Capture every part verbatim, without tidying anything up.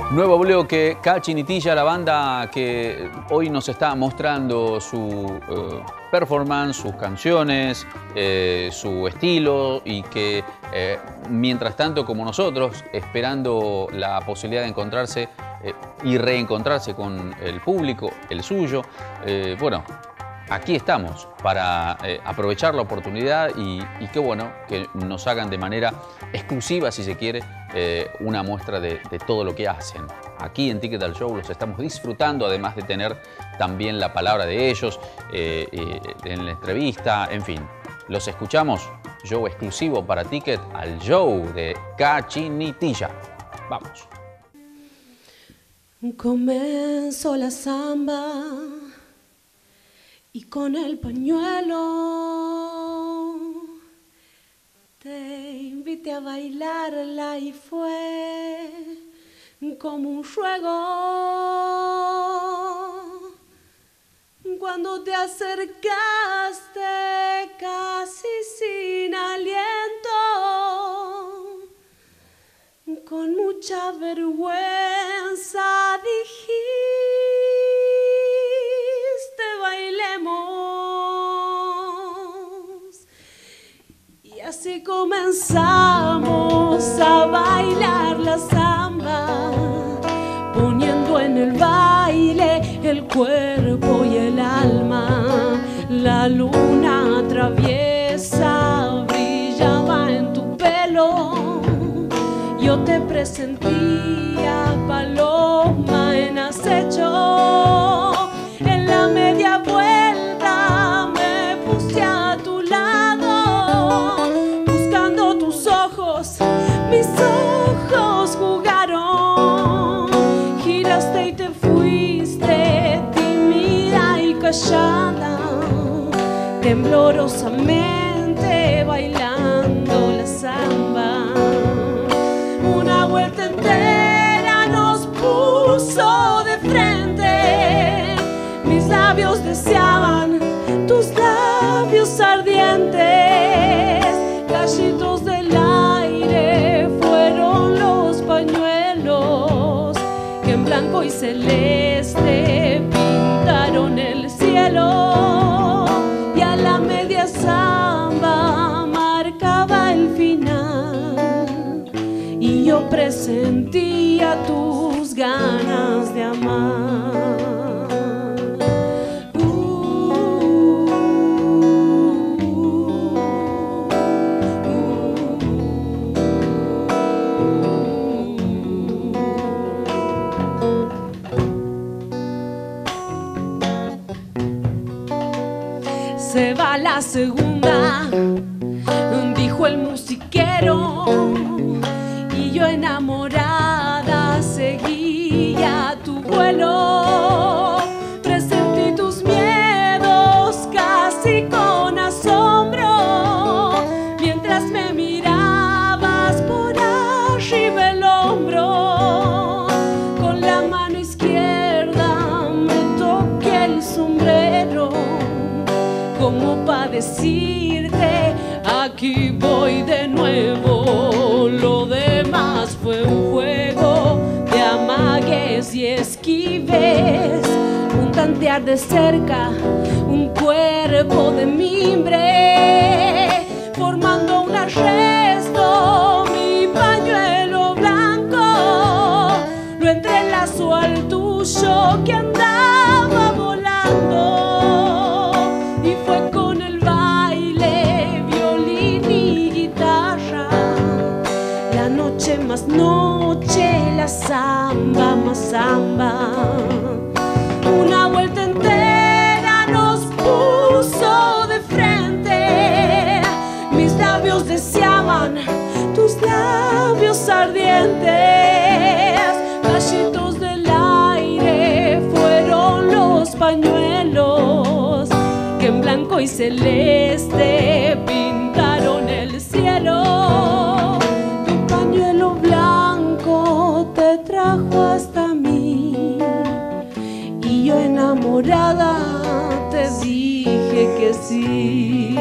Nuevo bloque, Cachinitilla, la banda que hoy nos está mostrando su uh, performance, sus canciones, eh, su estilo y que eh, mientras tanto como nosotros, esperando la posibilidad de encontrarse eh, y reencontrarse con el público, el suyo, eh, bueno, aquí estamos para eh, aprovechar la oportunidad y, y qué bueno que nos hagan de manera exclusiva, si se quiere, eh, una muestra de, de todo lo que hacen. Aquí en Ticket al Show los estamos disfrutando, además de tener también la palabra de ellos eh, eh, en la entrevista, en fin. Los escuchamos, show exclusivo para Ticket al Show de Cachinitilla. Vamos. Comenzó la samba y con el pañuelo te invité a bailarla y fue como un juego. Cuando te acercaste casi sin aliento, con mucha vergüenza dijiste bailemos, y así comenzamos a bailar la samba, poniendo en el baile el cuerpo y el alma. La luna traviesa brillaba en tu pelo, yo te presentía paloma en acecho. En la media vuelta me puse a tu lado, buscando tus ojos, mis ojos jugaron. Giraste y te fuiste, tímida y callada, temblorosamente bailando la samba. Una vuelta entera nos puso de frente, mis labios deseaban tus labios ardientes. Gallitos del aire fueron los pañuelos que en blanco y celeste pintaron el cielo, y a la media samba marcaba el final, y yo presentía tus ganas de amar. Se va la segunda, dijo el musiquero, y yo enamorada seguía tu vuelo. Presentí tus miedos casi con asombro, mientras me mirabas por arriba el hombro. Con la mano izquierda me toqué el sombrero, como para decirte, aquí voy de nuevo. Lo demás fue un juego de amagues y esquives, un tantear de cerca, un cuerpo de mimbre, formando un arresto. Mi pañuelo blanco lo entrelazo al tuyo que andaba volando, y fue con el baile, violín y guitarra, la noche más noche, la samba más samba. Una vuelta entera nos puso de frente, mis labios deseaban tus labios ardientes. Gallitos del aire fueron los pañuelos que en blanco y celeste pintaron el cielo. Tu pañuelo blanco te trajo hasta mí, y yo enamorada te dije que sí.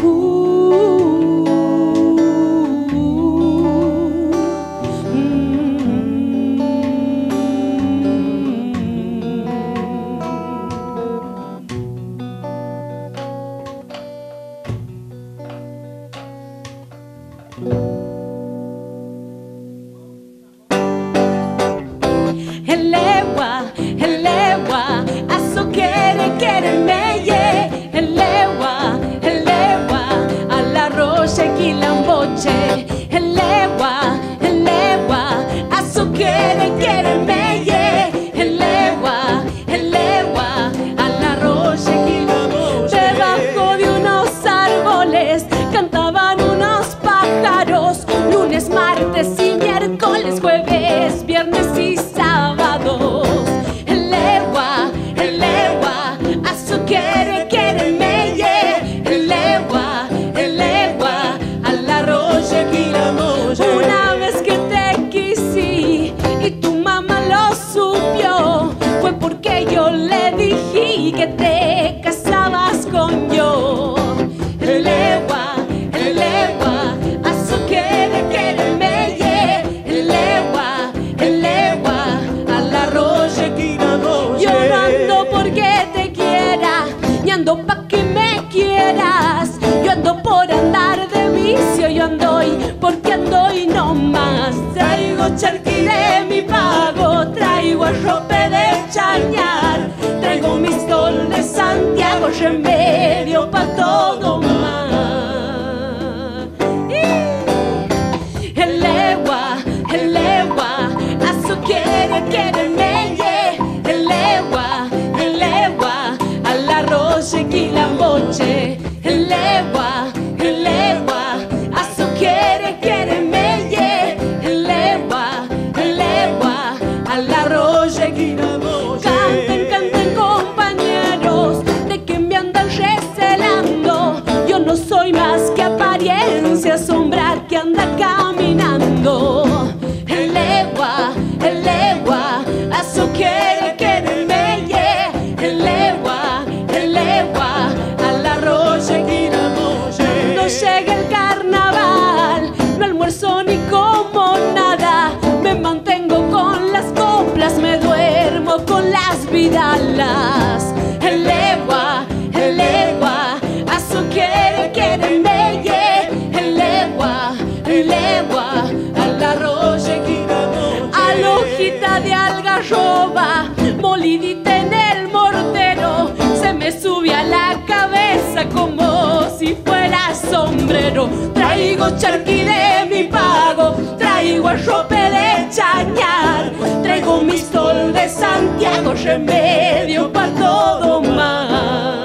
Uh, mm. Elewa, elewa, aso quiere, quiere me ye. Elewa, elewa, a la rocha y lamboche. Elewa, elewa, aso quiere, quiere me ye. Elewa, elewa, a la rocha y lamboche. Debajo de unos árboles cantaban unos pájaros. Lunes, martes y miércoles, jueves, viernes y sábados. Elewa, elewa, aso quiere, quiere me ye. Elewa, elewa, a la rocha y la moche. Una vez que te quise y tu mamá lo supo, fue porque yo le dije que te casabas con yo. Elewa, elewa, aso quiere, quiere me ye. Elewa, elewa, a la rocha y la moche. Yo no ando porque te quiera, ni ando pa' que me quieras. Yo ando por andar de vicio, yo ando y porque ando y no más. Traigo charqui de mi pago, traigo arrope de chañar, traigo mi sol de Santiago, remedio pa' todo mal. Elewa, elewa, aso quiere, quiere me ye. Elewa, elewa, a la rocha y la moche. Elewa, elewa, aso quiere, quiere me ye. Elewa, elewa, a la rocha y la moche. Canten, canten compañeros, de que me andan recelando. Yo no soy más que apariencia, sombra que anda caminando. Elewa, elewa, aso quiere, quiere me ye. Elewa, elewa, a la rocha y la moche. No llega el carnaval, no almuerzo ni como nada. Me mantengo con las coplas, me duermo con las vidalas. Elewa, elewa, aso quiere, quiere me ye. Elewa, elewa, a la rocha y la moche. A la hojita de algarroba, molidita en el mortero, se me sube a la cabeza como si fuera sombrero. Traigo charqui de mi pago, traigo arrope de chañar, traigo mi sol de Santiago, remedio para todo mal.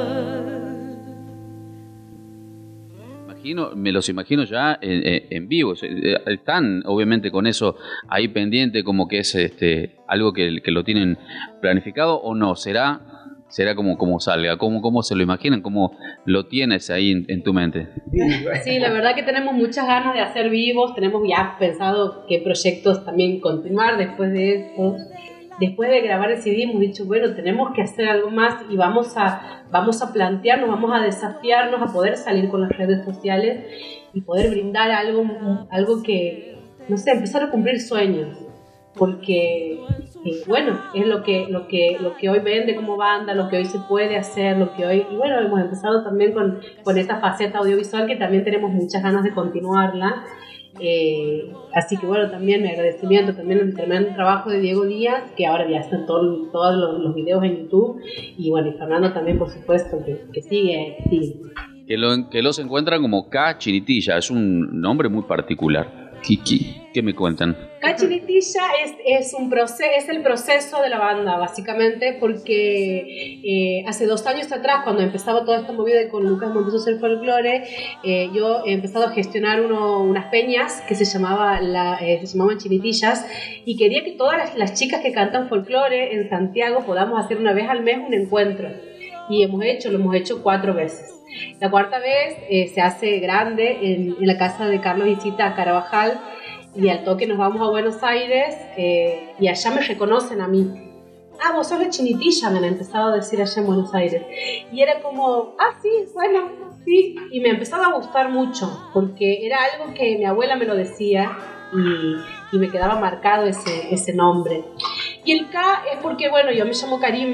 Imagino, me los imagino ya en, en vivo. Están obviamente con eso ahí pendiente, como que es este algo que, que lo tienen planificado, o no, será será como, como salga, cómo, cómo se lo imaginan, cómo lo tienes ahí en, en tu mente. Sí, la verdad que tenemos muchas ganas de hacer vivos, tenemos ya pensado qué proyectos también continuar después de esto. Después de grabar el C D hemos dicho, bueno, tenemos que hacer algo más y vamos a, vamos a plantearnos, vamos a desafiarnos a poder salir con las redes sociales y poder brindar algo, algo que, no sé, empezar a cumplir sueños. Porque, eh, bueno, es lo que, lo, que, lo que hoy vende como banda, lo que hoy se puede hacer, lo que hoy... Y bueno, hemos empezado también con, con esta faceta audiovisual que también tenemos muchas ganas de continuarla. Eh, así que bueno, también mi agradecimiento también al tremendo trabajo de Diego Díaz, que ahora ya están todo, todos los, los videos en YouTube, y bueno, y Fernando también, por supuesto, que, que sigue, que sigue. Que, lo, que los encuentran como K Chinitilla, es un nombre muy particular. ¿Qué, qué, qué me cuentan? K Chinitilla es, es, un proceso, es el proceso de la banda, básicamente, porque eh, hace dos años atrás, cuando empezaba toda esta movida con Lucas Montezos el folclore, eh, yo he empezado a gestionar uno, unas peñas que se, llamaba la, eh, se llamaban Chinitillas, y quería que todas las, las chicas que cantan folclore en Santiago podamos hacer una vez al mes un encuentro. Y hemos hecho, lo hemos hecho cuatro veces. La cuarta vez eh, se hace grande en, en la casa de Carlos Isita Carabajal, y al toque nos vamos a Buenos Aires eh, y allá me reconocen a mí. Ah, vos sos la Chinitilla, me han empezado a decir allá en Buenos Aires. Y era como, ah, sí, bueno, sí. Y me empezaba a gustar mucho, porque era algo que mi abuela me lo decía y, y me quedaba marcado ese, ese nombre. Y el K es porque, bueno, yo me llamo Karime,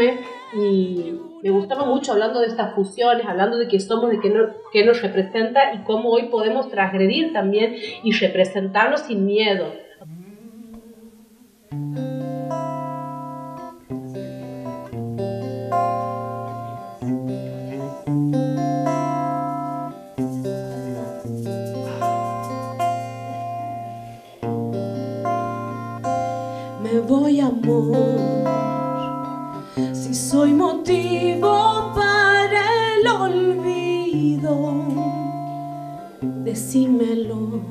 y me gustaba mucho hablando de estas fusiones, hablando de qué somos, de qué, no, qué nos representa y cómo hoy podemos transgredir también y representarnos sin miedo. Me voy, amor, si soy motivo para el olvido. Decímelo,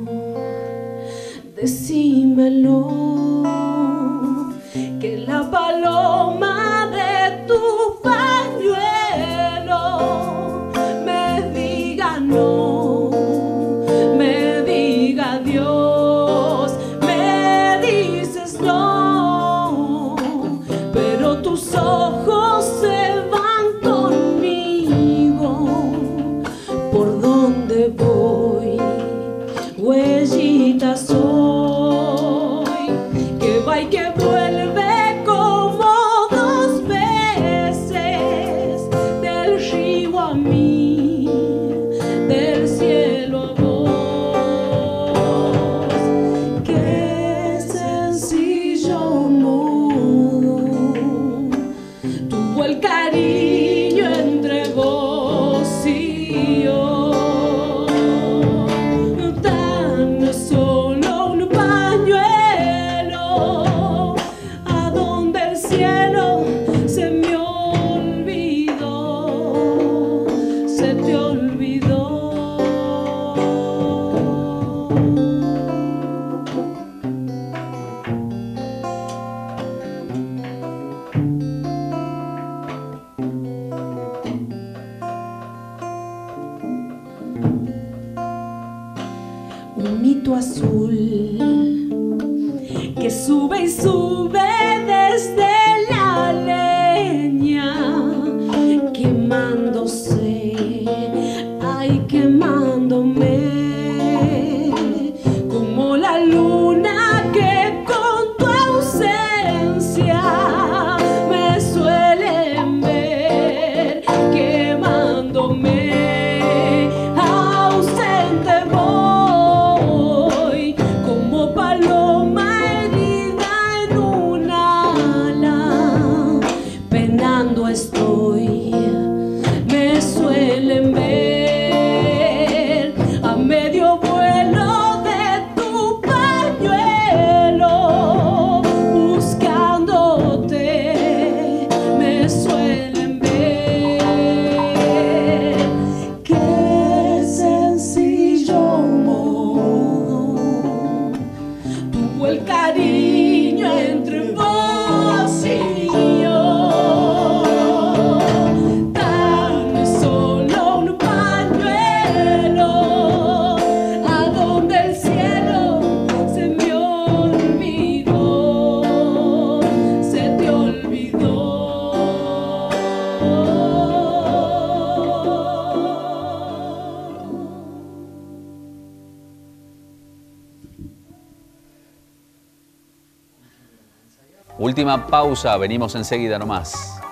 decímelo, que la paloma de tu pañuelo me diga no, me diga adiós, me dices no, pero tus ojos se van conmigo. Por donde voy, huellita soy, que va y que vuelve como dos veces, del río a mí, del cielo a vos. Qué sencillo modo tuvo el cariño entre vos y yo. Tan solo un pañuelo, a donde el cielo se me olvidó, se te olvidó. Un mito azul que sube y sube desde la leña, quemándose, ay, quemándome, como la luna que con tu ausencia me suelen ver, quemándome. Ausente voy, como paloma herida en un ala, penando estoy, me suelen ver a medio vuelo de tu pañuelo, buscándote, me suelen ver. Qué sencillo modo tuvo el cariño entre vos y yo. Tan solo un pañuelo, a donde el cielo se me olvidó, se te olvidó. Última pausa, venimos enseguida nomás.